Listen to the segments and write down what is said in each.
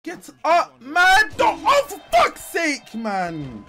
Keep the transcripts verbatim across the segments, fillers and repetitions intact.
Get up, man! Don't, oh, for fuck's sake, man!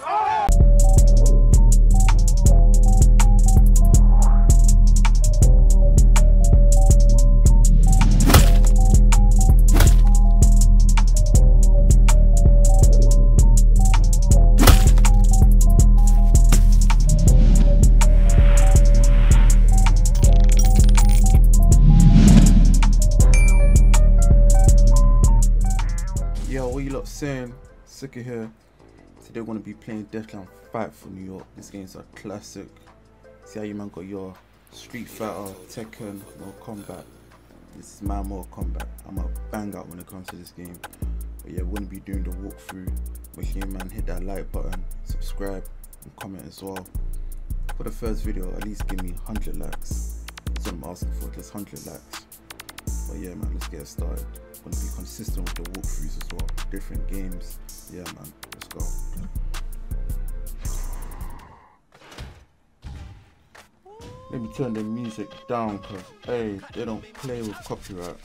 Yo, what you lot saying? Sika here. Today we're gonna be playing Deathland Fight for New York. This game's a classic. See how you man got your Street Fighter, Tekken, Mortal Kombat. This is my Mortal Kombat. I'm a bang out when it comes to this game. But yeah, we're gonna be doing the walkthrough. Make sure you man hit that like button, subscribe, and comment as well. For the first video, at least give me one hundred likes. That's what I'm asking for, just one hundred likes. But yeah, man, let's get started. I'm gonna be consistent with the walkthroughs as well. Different games. Yeah, man, let's go. Let me turn the music down because, hey, they don't play with copyright.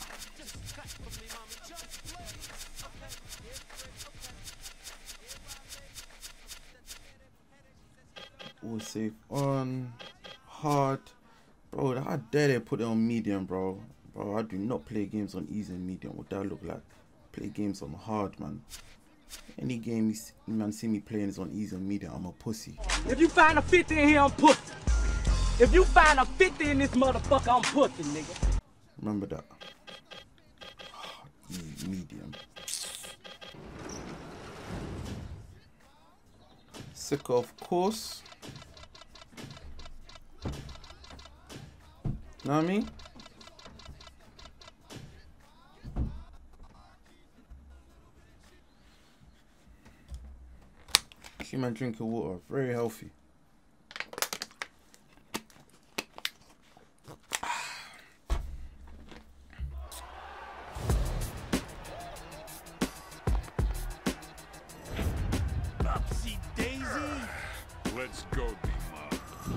All safe on. Hard. Bro, how dare they put it on medium, bro? Bro, I do not play games on easy and medium. What that look like? Play games on hard, man. Any game you, see, you man see me playing is on easy and medium, I'm a pussy. If you find a fifty in here, I'm pussy. If you find a fifty in this motherfucker, I'm pussy, nigga. Remember that. Easy, medium. Sika, of course. Know what I mean? See man drinking water, very healthy. Upsy daisy. Let's go, D-Mob.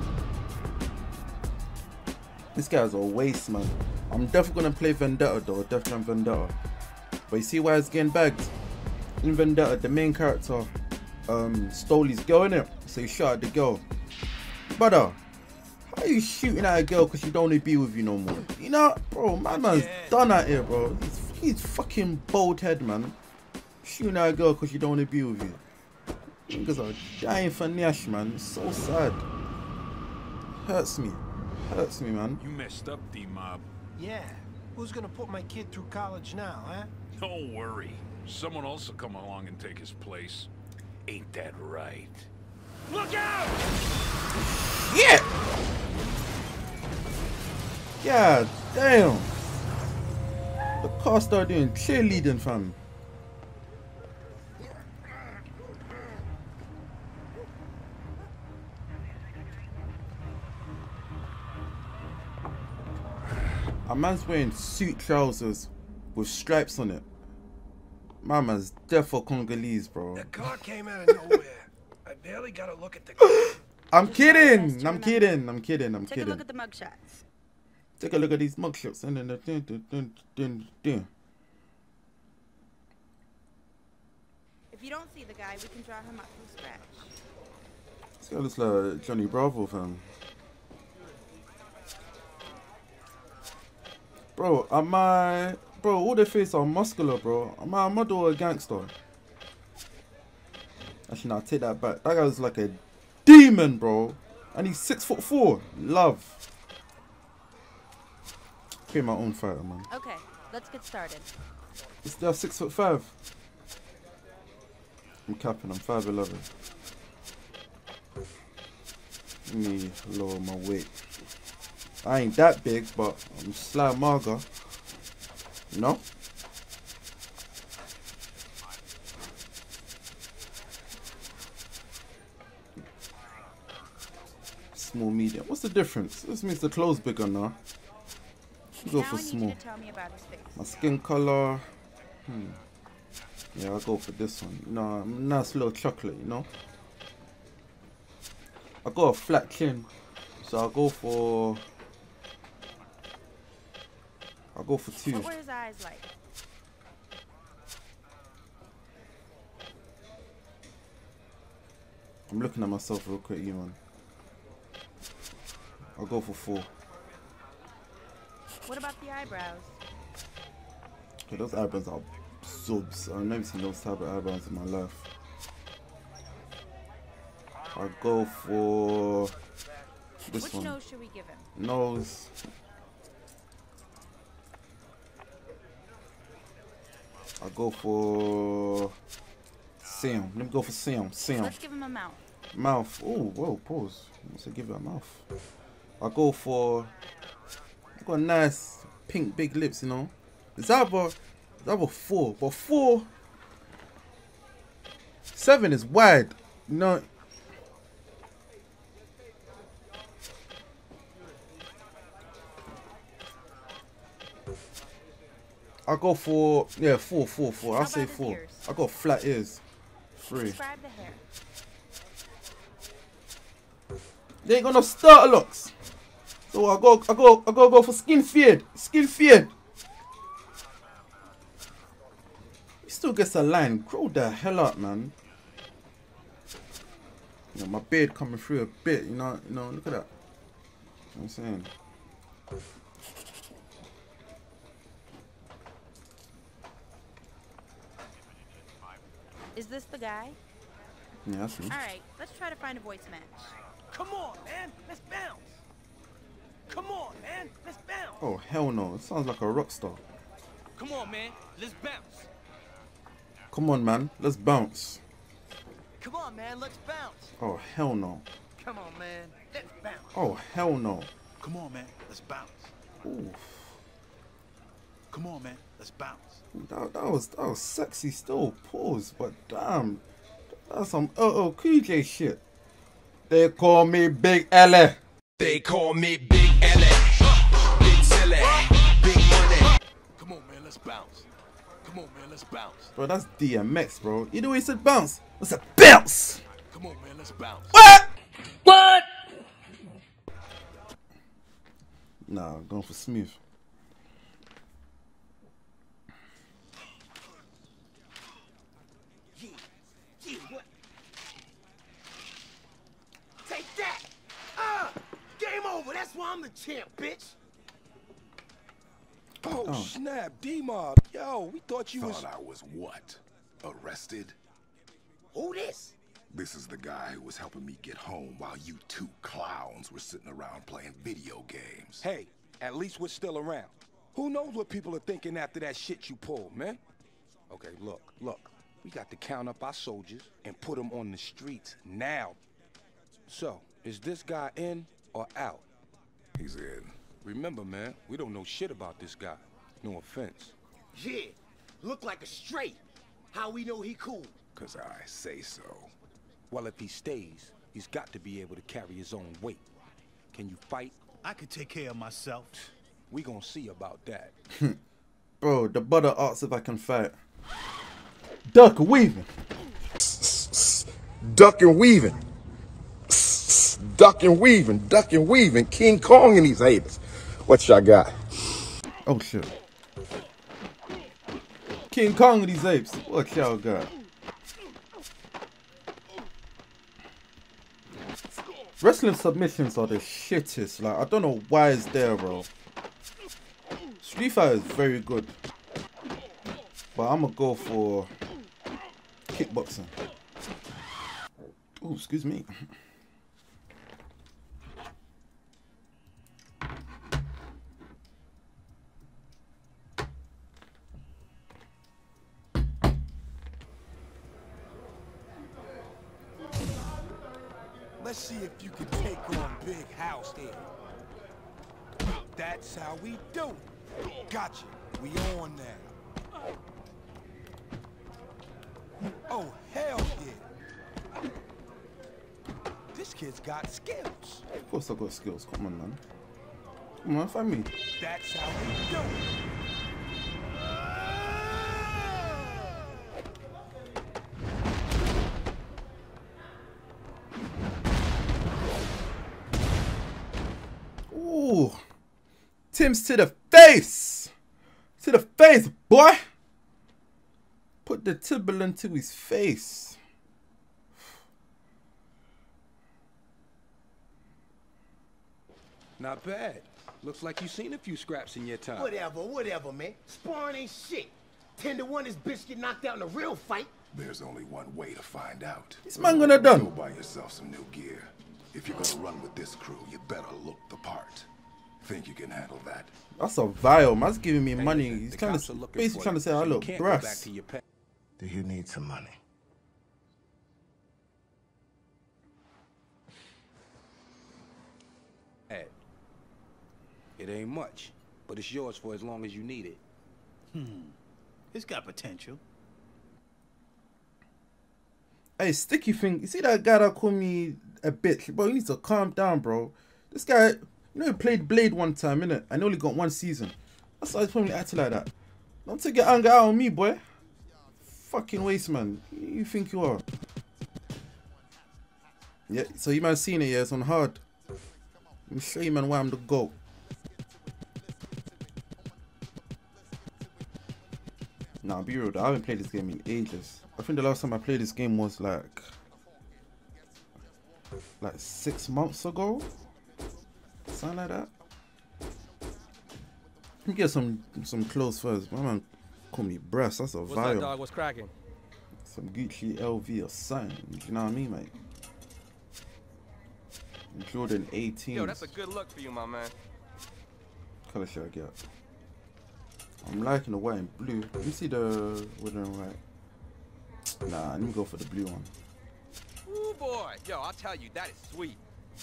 This guy's a waste, man. I'm definitely gonna play Vendetta though, Deathland Vendetta. But you see why it's getting bagged? In Vendetta, the main character um stole his girl, innit? So he shot at the girl. Brother, how are you shooting at a girl because she don't want to be with you no more? You know, bro, my man's done out here, bro. He's, he's fucking bald head, man. Shooting at a girl because she don't want to be with you. Niggas are dying for Nash, man. It's so sad. Hurts me. Hurts me, man. You messed up, D-Mob. Yeah. Who's gonna put my kid through college now, huh? Don't worry. Someone else will come along and take his place. Ain't that right? Look out! Yeah! Yeah, damn! The car started doing cheerleading, fam. A man's wearing suit trousers with stripes on it. My man's deaf for Congolese, bro. The car came out of nowhere. I barely got a look at the car. I'm kidding. I'm kidding. I'm kidding. I'm Take kidding. a look at the mugshots. Take a look at these mugshots. And then the dun, dun, dun, dun, dun. If you don't see the guy, we can draw him up from scratch. This guy looks like Johnny Bravo, fam. Bro, am I... Bro, all their faces are muscular, bro. Am I a model or a gangster? Actually, no, take that back. That guy's like a demon, bro. And he's six foot four. Love. Pay my own fighter, man. Okay, let's get started. Is there six foot five? I'm capping. I'm five eleven. Let me lower my weight. I ain't that big, but I'm slight mager. You know? Small, medium. What's the difference? This means the clothes bigger now. Should go for small. My skin color. Hmm. Yeah, I'll go for this one. No, nice little chocolate, you know? I got a flat chin, so I'll go for. I'll go for two. What were his eyes like? I'm looking at myself real quick, you man. I'll go for four. What about the eyebrows? Okay, those eyebrows are subs. I've never seen those type of eyebrows in my life. I'll go for this Which one. nose should we give him? Nose. I'll go for Sam. Let me go for Sam. Sam. Let's give him a mouth. Mouth. Oh, whoa, pause. Let's give it a mouth. I'll go for. I've got nice pink big lips, you know. It's either, it's either four, but four. Seven is wide. You know. I'll go for, yeah, four, four, four. I'll How say about his four. ears? I'll go flat ears. Three. Describe the hair. They ain't got no starter locks. So I go, I go, I go, go for skin fade. Skin fade. He still gets a line. Grow the hell up, man. You know, my beard coming through a bit. You know, you know. Look at that. You know what I'm saying. Is this the guy? Yeah, that's me. All right, let's try to find a voice match. Come on, man. Let's bounce. Come on, man. Let's bounce. Oh hell no! It sounds like a rock star. Come on, man. Let's bounce. Come on, man. Let's bounce. Come on, man. Let's bounce. Oh hell no. Come on, man. Let's bounce. Oh hell no. Come on, man. Let's bounce. Ooh. Come on, man. Let's bounce. That, that was that was sexy still. Pause, but damn, that's some L L Cool J shit. They call me Big L. They call me Big L. Big silly, big money. Come on, man. Let's bounce. Come on, man. Let's bounce. Bro, that's D M X, bro. You know he said bounce. It's a bounce. Come on, man. Let's bounce. What? What? Nah, I'm going for smooth. Yeah, yeah, what? Take that! Ah! Game over! That's why I'm the champ, bitch! Oh, Oh. snap, D-Mob. Yo, we thought you was... Thought I was what? Arrested? Who this? This is the guy who was helping me get home while you two clowns were sitting around playing video games. Hey, at least we're still around. Who knows what people are thinking after that shit you pulled, man? Okay, look, look. We got to count up our soldiers and put them on the streets now. So, is this guy in or out? He's in. Remember, man, we don't know shit about this guy. No offense. Yeah, look like a straight. How we know he cool? Cause I say so. Well, if he stays, he's got to be able to carry his own weight. Can you fight? I could take care of myself. We gonna see about that. Bro, the brother asks if I can fight. Duck weaving. Duck and weaving. Duck and weaving. Duck and weaving. King Kong and these haters. What y'all got? Oh shit. King Kong and these apes. What y'all got? Wrestling submissions are the shittest. Like, I don't know why it's there, bro. Street Fighter is very good. But I'm gonna go for kickboxing. Oh, excuse me. Let's see if you can take on Big House here. That's how we do it. Gotcha. We on now. Oh, hell yeah. This kid's got skills. Of course I got skills. Come on, man. Come on, find me. That's how we do it. Ooh. Tim's to the face. To the face, boy. Put the Timberland to his face. Not bad. Looks like you've seen a few scraps in your time. Whatever, whatever, man. Sparring ain't shit. Ten to one, this bitch get knocked out in a real fight. There's only one way to find out. This man gonna done. Go buy yourself some new gear. If you're gonna run with this crew, you better look the part. Think you can handle that? That's a vile. Man's giving me Hey, money. listen, He's the trying cops to are looking basically for trying you, to say, so I you look can't go back brass. to your pa- Do you need some money? Ed. It ain't much, but it's yours for as long as you need it. Hmm. It's got potential. Hey, Sticky thing. You see that guy that called me a bitch? Bro, you need to calm down, bro. This guy, you know, he played Blade one time, innit? I only got one season. That's why he's probably acting like that. Don't take your anger out on me, boy. Fucking waste, man. Who you think you are? Yeah, so you man seen it, yeah? It's on hard. Let me show you, man, why I'm the GOAT. Nah, be real, though. I haven't played this game in ages. I think the last time I played this game was like... Like six months ago? Something like that. Let me get some some clothes first. My man call me brass. That's a What's vial. that, dog? What's cracking? Some Gucci L V or something. You know what I mean, mate? Jordan eighteen. Yo, that's a good look for you, my man. Color should I get? I'm liking the white and blue. Let me see the red and white. Nah, let me go for the blue one. Ooh, boy. Yo, I'll tell you, that is sweet.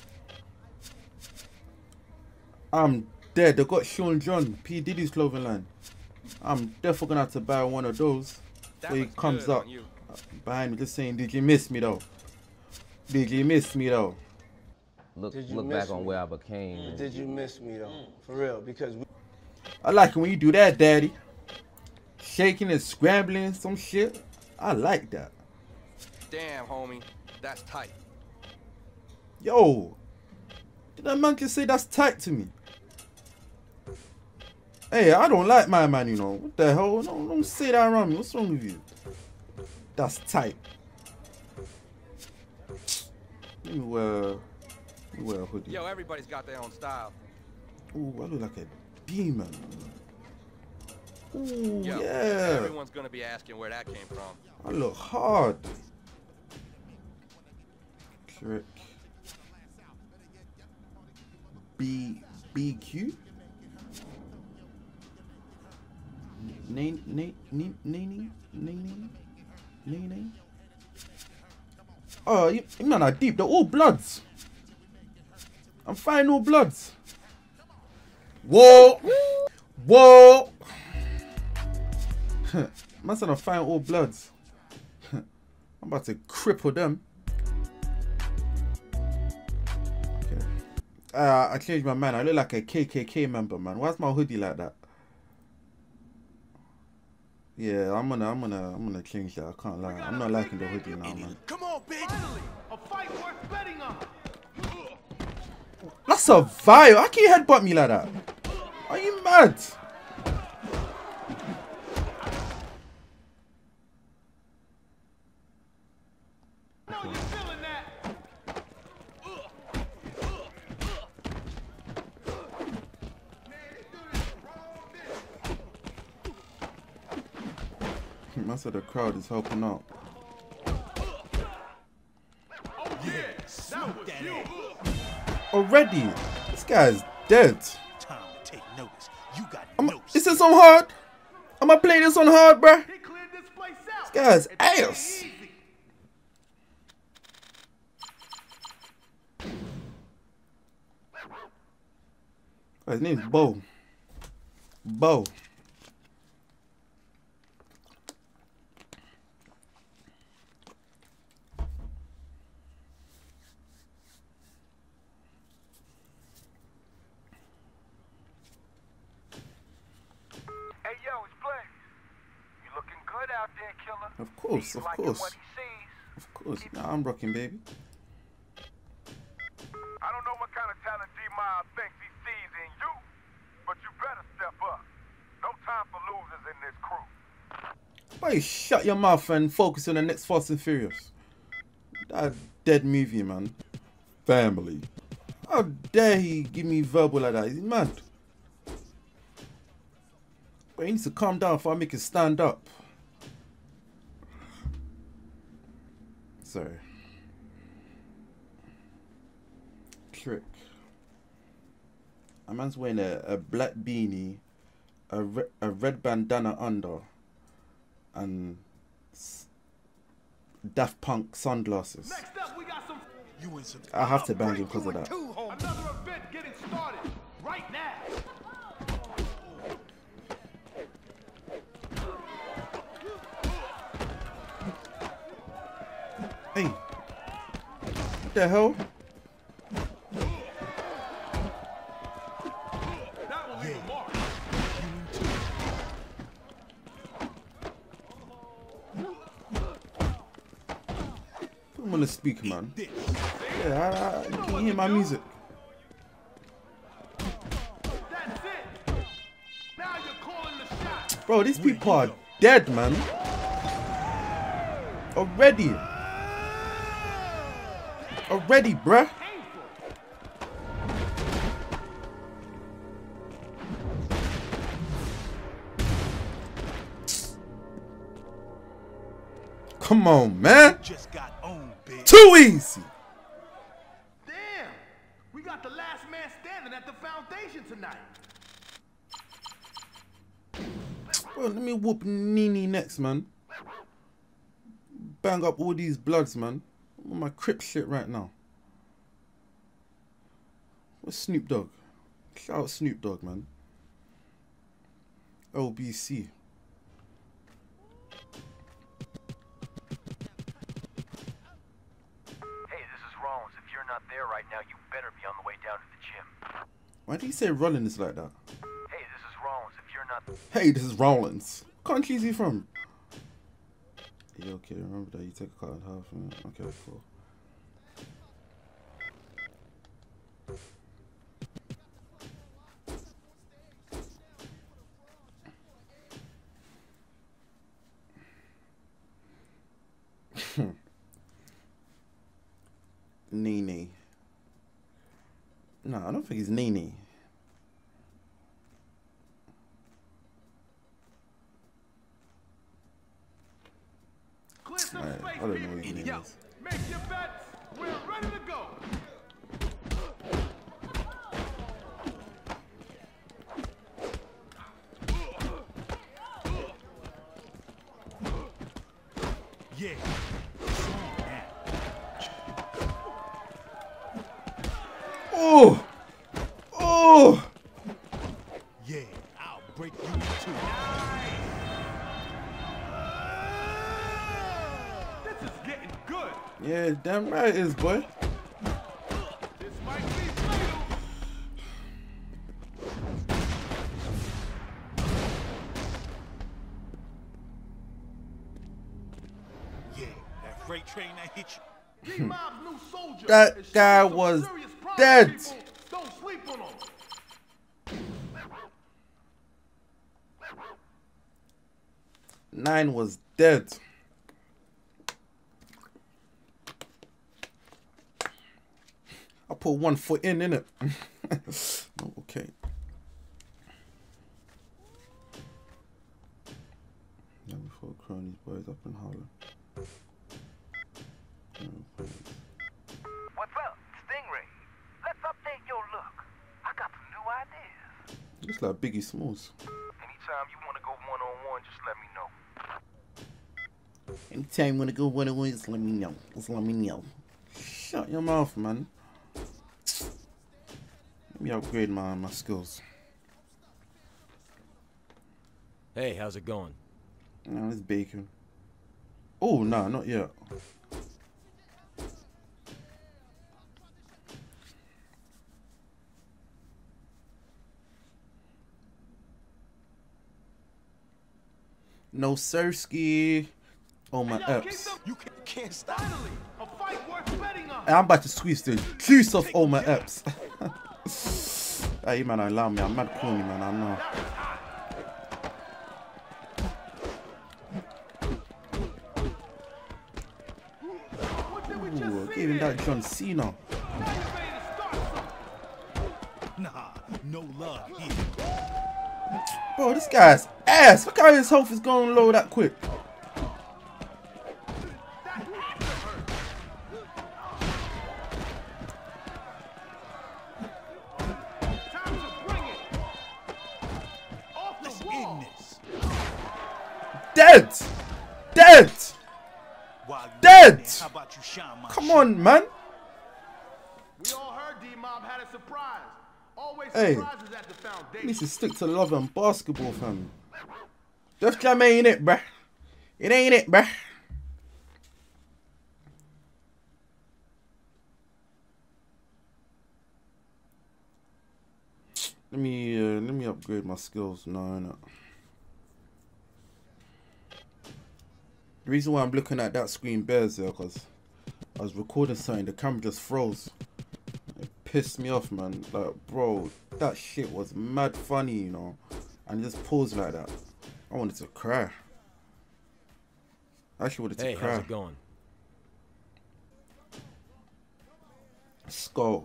I'm dead. They got Sean John, P. Diddy's clothing line. I'm definitely gonna have to buy one of those That before he looks comes good up on you. behind me just saying, did you miss me though? Did you miss me though? Look, Did you look miss back on me? where I became. Did you miss me though? For real, because we I like it when you do that, daddy. Shaking and scrambling some shit. I like that. Damn, homie. That's tight. Yo, did that man just say that's tight to me? Hey, I don't like my man, you know. What the hell? Don't, don't say that around me. What's wrong with you? That's tight. Let me wear, let me wear a hoodie. Yo, everybody's got their own style. Ooh, I look like a demon. Ooh, Yo, yeah. everyone's gonna be asking where that came from. I look hard. Trick. B B Q. Name name name name name name. Oh, you, you man are deep. They're all bloods. I'm finding all bloods. Whoa, whoa. Man said I'm finding all bloods. I'm about to cripple them. Okay. Uh, I changed my mind. I look like a K K K member, man. Why's my hoodie like that? Yeah, I'm gonna, I'm gonna, I'm gonna change that. I can't lie. I'm not liking the hoodie now, man. come on, bitch. Finally, a fight worth betting on. That's a vibe. How can you headbutt me like that? Are you mad? No, you feeling that? Man said the crowd is helping out. Smoke that ass. Already, this guy's dead. Time to take notice. You got I'm, no is this on hard? I'm gonna play this on hard, bruh. He cleared this place out. This guy's It's ass. easy. Oh, his name's Bo. Bo. Hey, yo, it's Blaze. You looking good out there, killer. Of course, of Liking course. what he sees. Of course. Nah, I'm rocking, baby. I don't know what kind of talent D-Miles thinks he sees in you, but you better step up. No time for losers in this crew. Why you shut your mouth and focus on the next Fast and Furious? That dead movie, man. Family. How dare he give me verbal like that? Is he mad? But he needs to calm down before I make it stand up. Sorry. Trick. A man's wearing a, a black beanie, a, re a red bandana under, and s Daft Punk sunglasses. Next up, we got some. You and some. I have to bang him because of that. Another event getting started right now. Hey, what the hell? That will leave a mark. Put him on the speaker, man. Yeah, I, I, can you hear my music? That's it. Now you're calling the shot. Bro, these people are dead, man. Already. Already, bruh. Come on, man. Just got owned, bitch. Too easy. Damn. We got the last man standing at the foundation tonight. Bro, let me whoop Nene next, man. Bang up all these bloods, man. I'm on my Crip shit right now. What's Snoop Dogg? Shout out Snoop Dogg, man. L B C. Hey, this is Rollins. If you're not there right now, you better be on the way down to the gym. Why do you say Rollins like that? Hey, this is Rollins. If you're not... Hey, this is Rollins. What country is he from? Yeah, okay, remember that you take a cut in half. Man. Okay, cool. Nene. No, I don't think it's Nene. Right, I don't know what his name is. Make your bets. We're ready to go. Yeah. Oh! Oh! Yeah, I'll break you in two. This is getting good. Yeah, damn right it is, boy. This might be fatal. Yeah, that freight train that hit you. D-Mob's new soldier. That guy was dead. Don't sleep on him. Nine was dead. I put one foot in, innit? Okay. Yeah, before cronies, boys up in Harlem. What's up, Stingray? Let's update your look. I got some new ideas. Looks like Biggie Smalls. Anytime you want to go one-on-one, just let me know. Anytime you wanna go one on one, just let me know. Just let me know. Shut your mouth, man. Let me upgrade my my skills. Hey, how's it going? No, it's bacon. Oh no, not yet. No Sirski. Oh my apps. You can't stop. A fight worth betting on. I'm about to squeeze the juice off all my apps. Hey man, I love me. I'm mad corny, man. I know. Ooh, give him that John Cena. No love here. Bro, this guy's ass. Look how his health is going low that quick. Dead! Dead! Dead! Come on, man. We all heard D-Mob had a surprise. Always Hey, surprises at the foundation. needs to stick to love and basketball, fam. Def Jam ain't it, bruh. It ain't it, bruh. Let me uh, let me upgrade my skills. No, no. The reason why I'm looking at that screen bears there, because I was recording something, the camera just froze. It pissed me off, man. Like, bro, that shit was mad funny, you know, and just paused like that. I wanted to cry. I actually wanted to hey, cry. How's it going? Skull.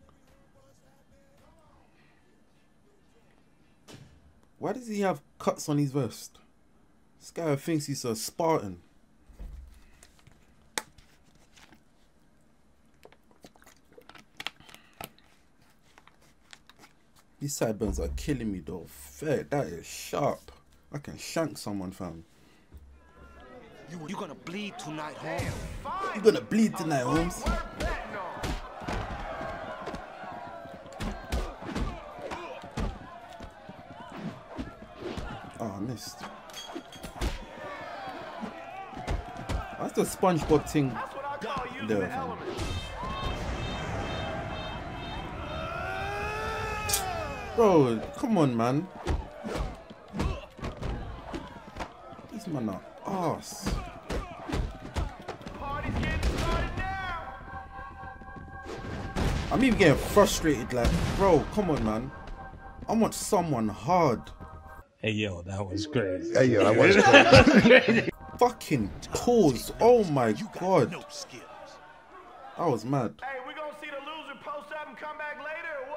Why does he have cuts on his vest? This guy thinks he's a Spartan. These sideburns are killing me though. Fair, that is sharp. I can shank someone, fam. You, you gonna bleed tonight, Holmes? You gonna bleed tonight, Holmes? Oh, I missed. That's the SpongeBob thing there, fam. Bro, come on, man. These men are arse. I'm even getting frustrated, like, bro, come on, man. I want someone hard. Hey, yo, that was crazy. Hey, yo, that was crazy. Fucking pause. Oh my god. That was mad. Hey, we gonna see the loser post up and come back later or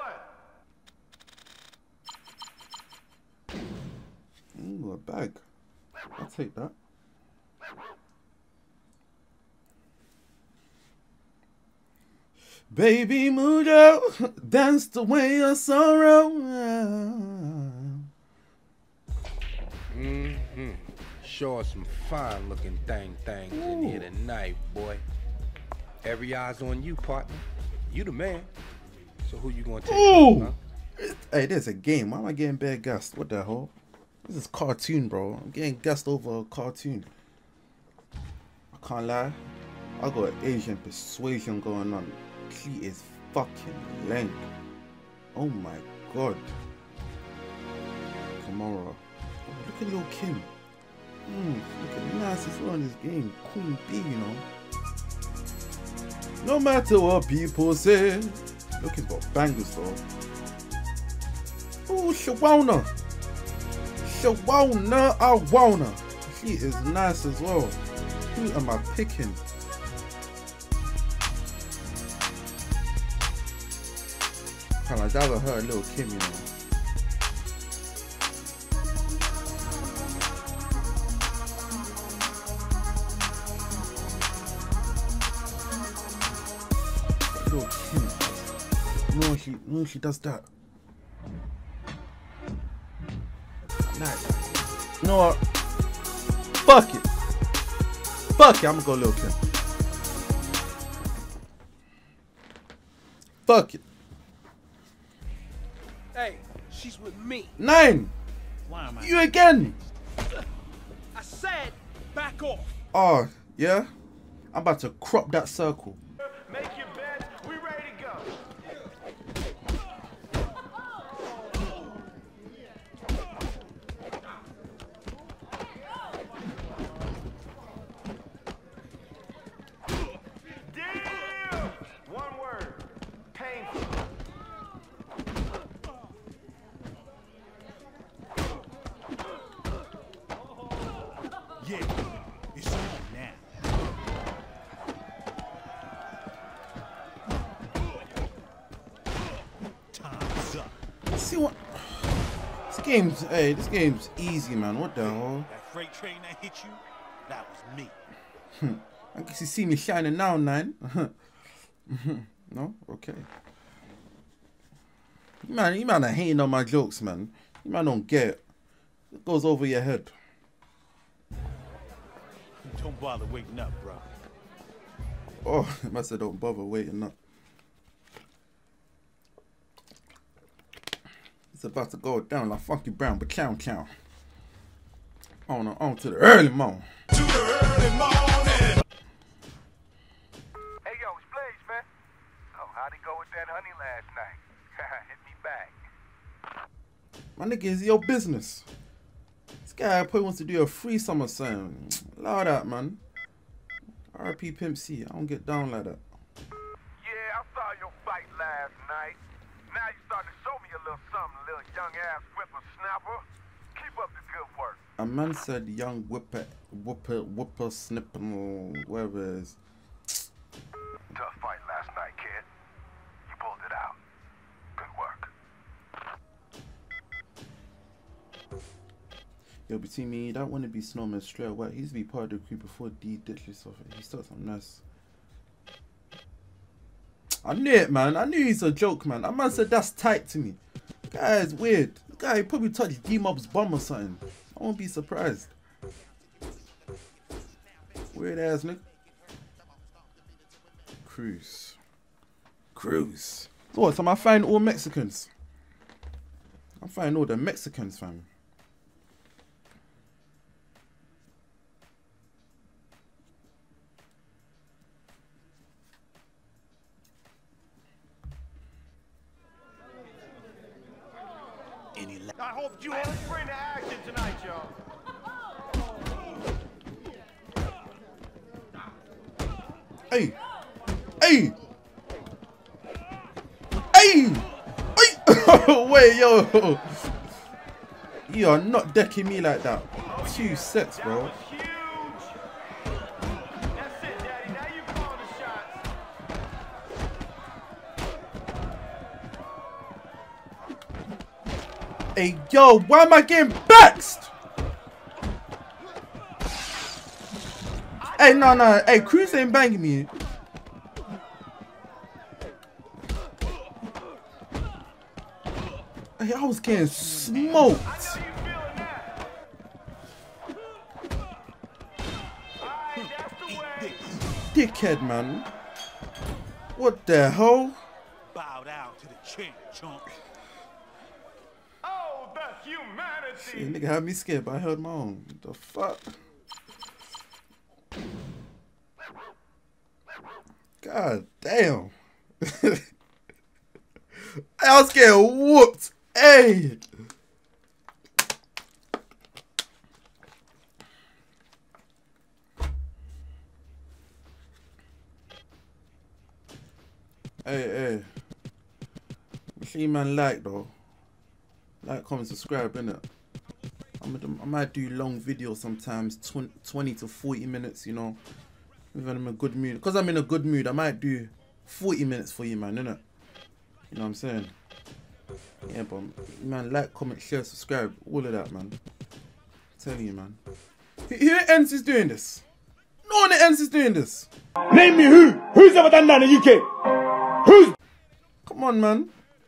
what? Ooh, a bag. I'll take that. Baby Mujo, dance the way of sorrow. Mm-hmm. Show us some fine looking thing things in here tonight, boy. Every eye's on you, partner. You the man. So who you gonna take? Ooh! Huh? Hey, there's a game. Why am I getting bare gassed? What the hell? This is cartoon, bro. I'm getting gassed over a cartoon. I can't lie. I got Asian persuasion going on. She is fucking lank. Oh my god. Tomorrow. Oh, look at Lil Kim. Mm, looking nice as well in this game. Queen B, you know. No matter what people say. Looking for bangers though. Oh, Shawana. Shawana, I wanna. She is nice as well. Who am I picking? Kinda like that with her, Lil Kim, you know. Lil Kim. No, she, no, she does that. Nice. You know what? Fuck it. Fuck it, I'm gonna go Lil Kim. Fuck it. Hey, she's with me. Nine. Why am I? You again. I said, back off. Oh, yeah? I'm about to crop that circle. Make your bed. We ready to go. Damn! One word. Painful. Yeah, it's on now. See what? This game's, hey, this game's easy, man. What the hell? That freight train that hit you, that was me. I guess you see me shining now, nine. No? Okay. You man, you man are hating on my jokes, man. You man don't get it. It goes over your head. Don't bother waking up, bro. Oh, I must have don't bother waiting up. It's about to go down like Funky Brown, but chow chow. On, on to the early morning. To the early morning. Hey, yo, it's Blaze, man. Oh, how'd it go with that honey last night? Hit me back. My nigga, is your business. This guy probably wants to do a free summer song. Allow that, man. R I P Pimp C. I don't get down like that. Yeah, I saw your fight last night. Now you starting to show me a little something, little young ass whippersnapper. Keep up the good work. A man said young whipper, whipper, whipper, snipper, whatever it is. Tough fight last night, kid. You pulled it out. Good work. Yo, between me, that wouldn't be Snowman straight away. He used to be part of the crew before D did himself. He started something nice. I knew it, man. I knew he's a joke, man. That man said that's tight to me. Guy is weird. This guy probably touched D-Mob's bum or something. I won't be surprised. Weird ass nigga. Cruise. Cruise. So what? So I find all Mexicans. I find all the Mexicans, fam. I hope you all bring to action tonight, y'all. Hey! Hey! Hey! Hey! Wait, yo! You are not decking me like that. Two sets, bro. Hey, yo, why am I getting baxed? Hey, no, no. Hey, Cruz ain't banging me. Hey, I was getting smoked. Dickhead, man. What the hell? Bow down to the champ, chump. Oh, the humanity. Shit, nigga had me scared, but I heard my own. The fuck? God damn. I was getting whooped. Hey. Hey, hey. Make sure you man like though. Like, comment, subscribe, innit? I'm, I might do long videos sometimes, twenty to forty minutes, you know. If I'm in a good mood. Because I'm in a good mood, I might do forty minutes for you, man, innit? You know what I'm saying? Yeah, but, man, like, comment, share, subscribe, all of that, man. I'm telling you, man. Who, who else is doing this? No one else is doing this. Name me who? Who's ever done that in the U K? Who's? Come on, man.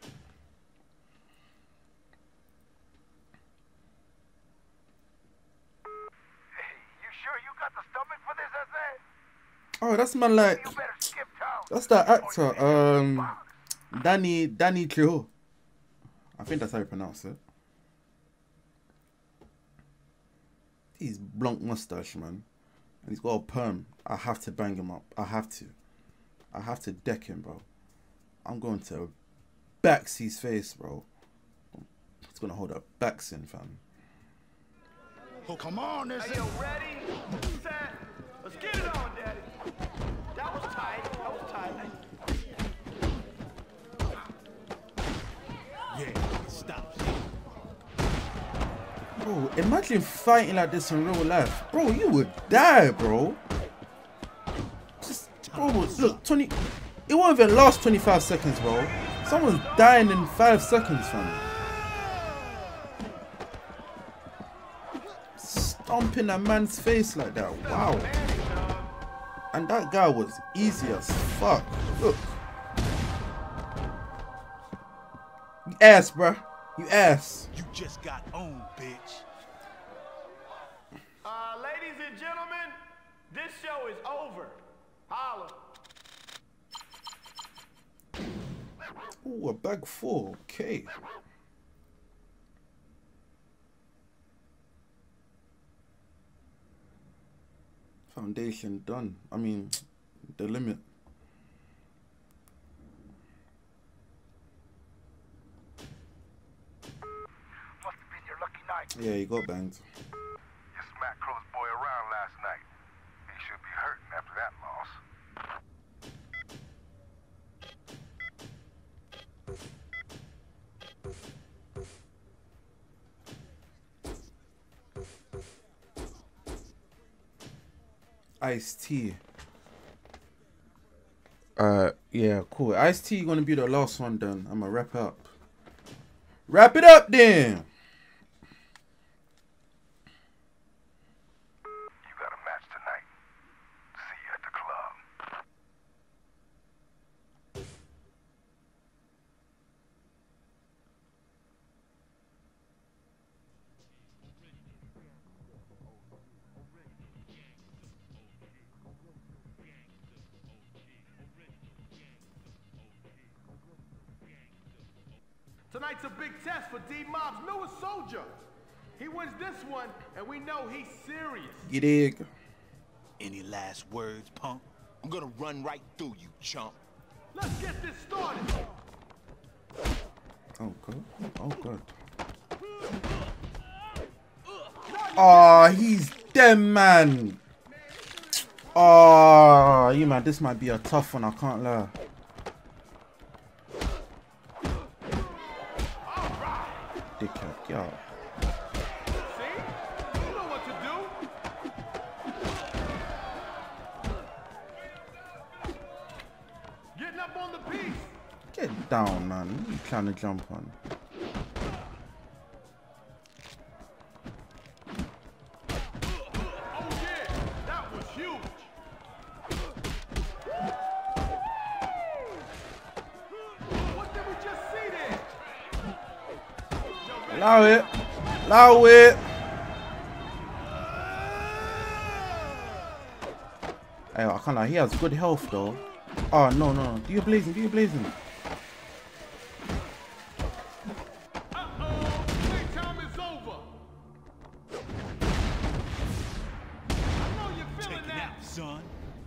Oh, that's man like, that's that actor, um, Danny, Danny Trejo. I think that's how you pronounce it. He's blunt mustache, man. And he's got a perm. I have to bang him up. I have to. I have to deck him, bro. I'm going to Baxy's face, bro. It's gonna hold a Baxin, fam. Oh, come on, this hey, yo, ready? Set. Let's get it on, daddy. That was tight. That was tight. Yeah, stop. Bro, imagine fighting like this in real life. Bro, you would die, bro. Just, bro, look, twenty... It won't even last twenty-five seconds, bro. Someone's dying in five seconds, fam. stomping a man's face like that. Wow. And that guy was easy as fuck. Look. You ass, bruh. You ass. You just got owned, bitch. Uh, ladies and gentlemen, this show is over. Holla. Ooh, a bag full. Okay. Foundation done. I mean, the limit. Must have been your lucky night. Yeah, you got banged. You smacked Crow's boy around last night. He should be hurting after that loss. Iced tea. Uh, yeah, cool. Iced tea gonna be the last one then. I'ma wrap up. Wrap it up then. You got a match tonight. See you at the club. Tonight's a big test for D-Mob's newest soldier. He wins this one, and we know he's serious. You dig? Any last words, punk? I'm gonna run right through you, chump. Let's get this started. Oh good. Oh good. Oh, he's dead, man. Oh, you man, this might be a tough one. I can't lie. Dickhead, yo. See? You know what to do. Getting up on the piece. Get down, man. What are you trying to jump on? Oh yeah, that was huge. What did we just see there? Allow it. Allow it. Hey, I can't lie. He has good health, though. Oh, no, no. Do you blazing? Do you blazing? Uh-oh. Playtime is over. I know you're feeling Take it that. out, son.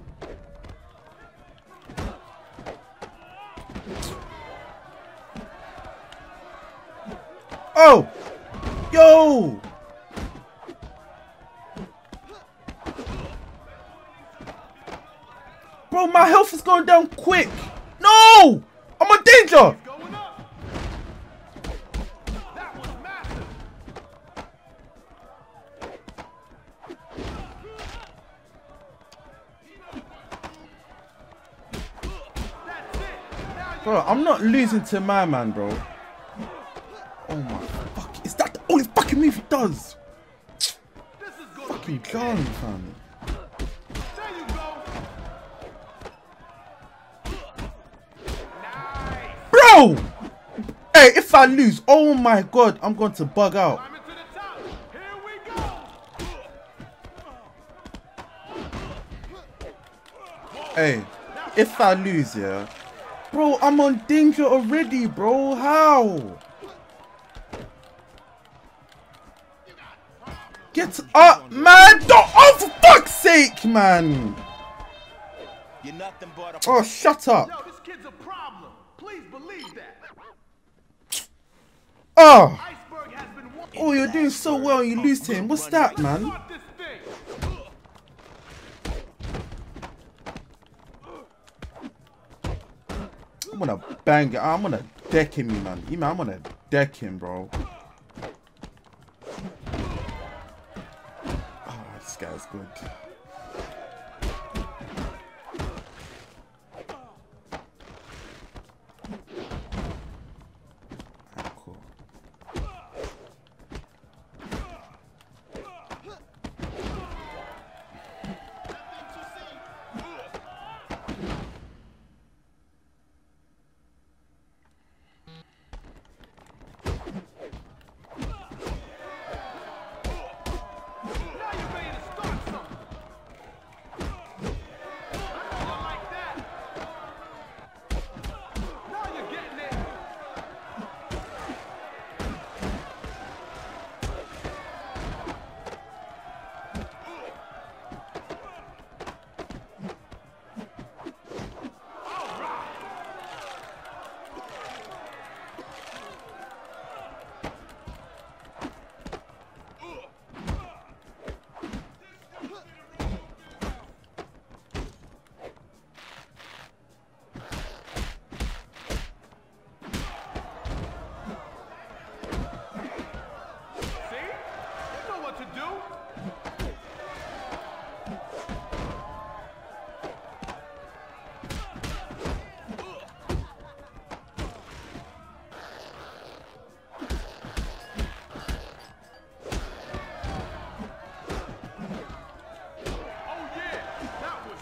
Oh! Yo! Bro, my health is going down quick. No! I'm in danger! Going up. That was massive. That's it. Now you Bro, I'm not losing to my man, bro. Oh my fuck. Is that the only fucking move he does? This is gonna Fucking be John, fam. There you go. Nice. Bro! Hey, if I lose, oh my god, I'm going to bug out. Climbing to the top. Here we go. Hey, if I lose, yeah. Bro, I'm on danger already, bro. How? Get up, man! Don't, oh, for fuck's sake, man! You're nothing but a Oh, shut up! Yo, this kid's a problem. Please believe that. Oh! Iceberg has been one. Oh, you're doing so well and you lose to him. What's that, man? Start this thing. I'm gonna bang it. I'm gonna deck him, you man. You man, I'm gonna deck him, bro. Oh, this guy's good. Alright, cool.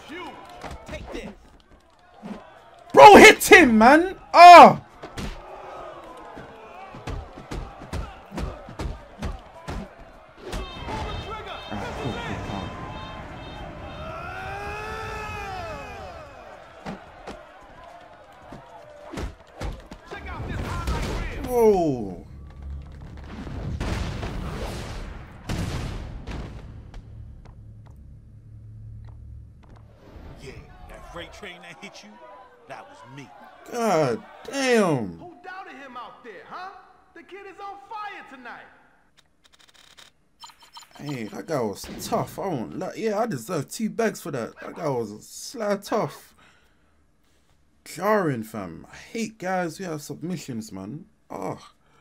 Take this. Bro, hit him, man. Ah. Whoa. Yeah, that freight train that hit you, that was me. God damn. Who doubted him out there, huh? The kid is on fire tonight. Hey, that guy was tough. I won't lie. Yeah, I deserve two bags for that. That guy was slide tough. Jarring, fam. I hate guys who have submissions, man. Oh.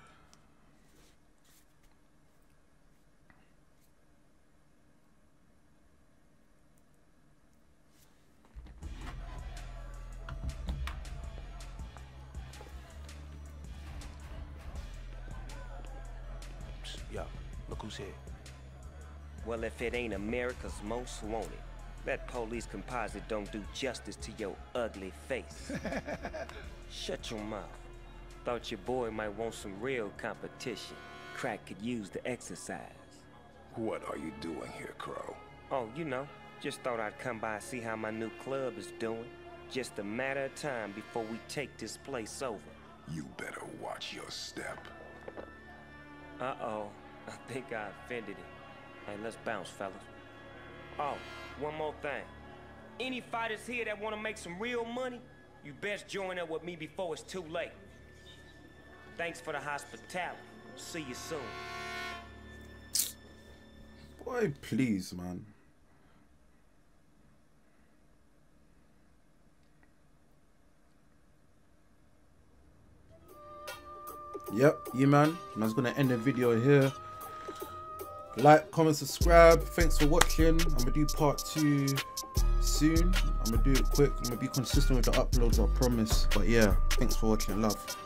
Yo, look who's here. Well, if it ain't America's most wanted, that police composite don't do justice to your ugly face. Shut your mouth. Thought your boy might want some real competition. Crack could use the exercise. What are you doing here, Crow? Oh, you know, just thought I'd come by and see how my new club is doing. Just a matter of time before we take this place over. You better watch your step. Uh-oh, I think I offended him. Hey, let's bounce, fellas. Oh, one more thing. Any fighters here that want to make some real money, you best join up with me before it's too late. Thanks for the hospitality. See you soon. Boy, please, man. Yep, yeah, man. I was gonna end the video here. Like, comment, subscribe. Thanks for watching. I'm gonna do part two soon. I'm gonna do it quick. I'm gonna be consistent with the uploads, I promise. But yeah, thanks for watching. Love.